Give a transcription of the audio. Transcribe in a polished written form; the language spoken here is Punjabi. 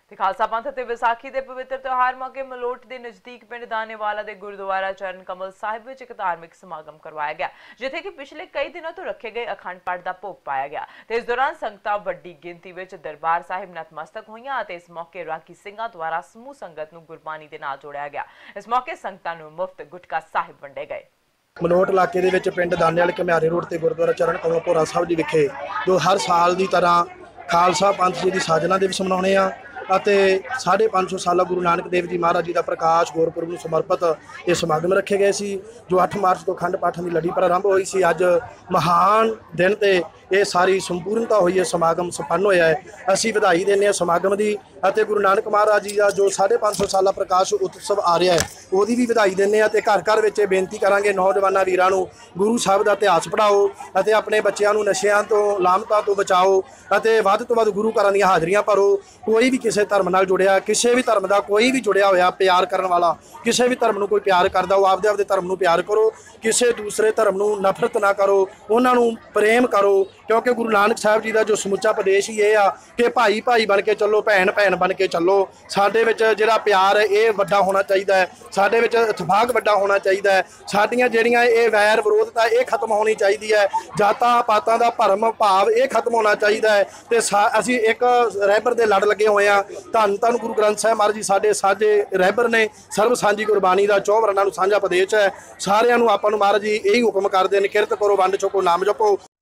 ਤੇ ਖਾਲਸਾ ਪੰਥ ਤੇ ਵਿਸਾਖੀ ਦੇ ਪਵਿੱਤਰ ਤਿਉਹਾਰ ਮੌਕੇ ਮਲੋਟ ਦੇ ਨਜ਼ਦੀਕ ਪਿੰਡ ਦਾਨੇਵਾਲਾ ਦੇ ਗੁਰਦੁਆਰਾ ਚਰਨ ਕਮਲ ਸਾਹਿਬ ਵਿੱਚ ਇੱਕ ਧਾਰਮਿਕ ਸਮਾਗਮ ਕਰਵਾਇਆ ਗਿਆ, ਜਿੱਥੇ ਕਿ ਪਿਛਲੇ ਕਈ ਦਿਨਾਂ ਤੋਂ ਰੱਖੇ ਗਏ ਅਖੰਡ ਪਾਠ ਦਾ ਭੋਗ ਪਾਇਆ ਗਿਆ ਤੇ ਇਸ ਦੌਰਾਨ ਸੰਗਤਾਂ ਵੱਡੀ ਗਿਣਤੀ ਵਿੱਚ ਦਰਬਾਰ ਸਾਹਿਬ ਨਤਮਸਤਕ ਹੋਈਆਂ ਅਤੇ ਇਸ ਮੌਕੇ ਰਾਗੀ ਸਿੰਘਾਂ ਦੁਆਰਾ ਸਮੂਹ ਸੰਗਤ ਨੂੰ ਗੁਰਬਾਣੀ ਦੇ ਨਾਲ ਜੋੜਿਆ ਗਿਆ। ਇਸ ਮੌਕੇ ਸੰਗਤਾਂ ਨੂੰ ਮੁਫਤ ਗੁਟਕਾ ਸਾਹਿਬ ਵੰਡੇ ਗਏ। ਮਲੋਟ ਇਲਾਕੇ ਦੇ ਵਿੱਚ ਪਿੰਡ ਦਾਨੇਵਾਲ ਘੁਮਿਆਰੇ ਰੋਡ ਤੇ ਗੁਰਦੁਆਰਾ ਚਰਨ ਕਮਲ ਭੋਰਾ ਸਾਹਿਬ ਜੀ ਵਿਖੇ ਜੋ ਹਰ ਸਾਲ ਦੀ ਤਰ੍ਹਾਂ ਖਾਲਸਾ ਪੰਥ ਜੀ ਦੀ ਸਾਜਨਾ ਦਿਵਸ ਮਨਾਉਣੇ ਆ ਅਤੇ 550 ਸਾਲਾ ਗੁਰੂ ਨਾਨਕ ਦੇਵ ਜੀ ਮਹਾਰਾਜ ਜੀ ਦਾ ਪ੍ਰਕਾਸ਼ ਗੁਰਪੁਰਬ ਨੂੰ ਸਮਰਪਿਤ ਇਹ ਸਮਾਗਮ ਰੱਖੇ ਗਏ ਸੀ। ਜੋ 8 ਮਾਰਚ ਤੋਂ ਅਖੰਡ ਪਾਠਾਂ ਦੀ ਲੜੀ ਪ੍ਰਾਰੰਭ ਹੋਈ ਸੀ, ਅੱਜ ਮਹਾਨ ਦਿਨ ਤੇ ਇਹ ਸਾਰੀ ਸੰਪੂਰਨਤਾ ਹੋਈ ਹੈ, ਸਮਾਗਮ ਸੰਪੰਨ ਹੋਇਆ ਹੈ। ਅਸੀਂ ਵਧਾਈ ਦਿੰਦੇ ਹਾਂ ਸਮਾਗਮ ਦੀ ਅਤੇ ਗੁਰੂ ਨਾਨਕ ਮਹਾਰਾਜ ਜੀ ਦਾ ਜੋ 550 ਸਾਲਾ ਪ੍ਰਕਾਸ਼ ਉਤਸਵ ਆ ਰਿਹਾ ਹੈ ਉਹਦੀ ਵੀ ਵਧਾਈ ਦਿੰਦੇ ਹਾਂ ਤੇ ਘਰ ਘਰ ਵਿੱਚ ਇਹ ਬੇਨਤੀ ਕਰਾਂਗੇ ਨੌਜਵਾਨਾਂ ਵੀਰਾਂ ਨੂੰ ਗੁਰੂ ਸਾਹਿਬ ਦਾ ਇਤਿਹਾਸ ਪੜ੍ਹਾਓ ਅਤੇ ਆਪਣੇ ਬੱਚਿਆਂ ਨੂੰ ਨਸ਼ਿਆਂ ਤੋਂ ਲਾਮਤਾਂ ਤੋਂ ਬਚਾਓ ਅਤੇ ਵੱਧ ਤੋਂ ਵੱਧ ਗੁਰੂ ਘਰਾਂ ਦੀਆਂ ਹਾਜ਼ਰੀਆਂ ਭਰੋ। ਕੋਈ ਵੀ ਕਿਸੇ ਧਰਮ ਨਾਲ ਜੁੜਿਆ, ਕਿਸੇ ਵੀ ਧਰਮ ਦਾ ਕੋਈ ਵੀ ਜੁੜਿਆ ਹੋਇਆ ਪਿਆਰ ਕਰਨ ਵਾਲਾ, ਕਿਸੇ ਵੀ ਧਰਮ ਨੂੰ ਕੋਈ ਪਿਆਰ ਕਰਦਾ ਉਹ ਆਪਦੇ ਧਰਮ ਨੂੰ ਪਿਆਰ ਕਰੋ, ਕਿਸੇ ਦੂਸਰੇ ਧਰਮ ਨੂੰ ਨਫ਼ਰਤ ਨਾ ਕਰੋ, ਉਹਨਾਂ ਨੂੰ ਪ੍ਰੇਮ ਕਰੋ, ਕਿਉਂਕਿ ਗੁਰੂ ਨਾਨਕ ਸਾਹਿਬ ਜੀ ਦਾ ਜੋ ਸਮੁੱਚਾ ਉਪਦੇਸ਼ ਹੀ ਇਹ ਆ ਕਿ ਭਾਈ ਭਾਈ ਬਣ ਕੇ ਚੱਲੋ, ਭੈਣ ਭੈਣ ਬਣ ਕੇ ਚੱਲੋ। ਸਾਡੇ ਵਿੱਚ ਜਿਹੜਾ ਪਿਆਰ ਇਹ ਵੱਡਾ ਹੋਣਾ ਚਾਹੀਦਾ ਹੈ, ਸਾਡੇ ਵਿੱਚ ਇਤਫਾਕ ਵੱਡਾ ਹੋਣਾ ਚਾਹੀਦਾ ਹੈ, ਸਾਡੀਆਂ ਜਿਹੜੀਆਂ ਇਹ ਵੈਰ ਵਿਰੋਧਤਾ ਇਹ ਖਤਮ ਹੋਣੀ ਚਾਹੀਦੀ ਹੈ, ਜਾਤਾਂ ਪਾਤਾਂ ਦਾ ਭਰਮ ਭਾਵ ਇਹ ਖਤਮ ਹੋਣਾ ਚਾਹੀਦਾ ਹੈ ਤੇ ਅਸੀਂ ਇੱਕ ਰਹਿਬਰ ਦੇ ਲੜ ਲੱਗੇ ਹੋਏ ਆ। ਧੰਨ ਧੰਨ ਗੁਰੂ ਗ੍ਰੰਥ ਸਾਹਿਬ ਮਹਾਰਾਜ ਜੀ ਸਾਡੇ ਸਾਂਝੇ ਰਹਿਬਰ ਨੇ, ਸਰਬ ਸਾਂਝੀ ਗੁਰਬਾਣੀ ਦਾ 54 ਵਰਨਾਂ ਨੂੰ ਸਾਂਝਾ ਉਪਦੇਸ਼ ਹੈ। ਸਾਰਿਆਂ ਨੂੰ ਆਪਾਂ ਨੂੰ ਮਹਾਰਾਜ ਜੀ ਇਹੀ ਹੁਕਮ ਕਰਦੇ ਨੇ, ਕਿਰਤ ਕਰੋ, ਵੰਡ ਛਕੋ, ਨਾਮ ਜਪੋ।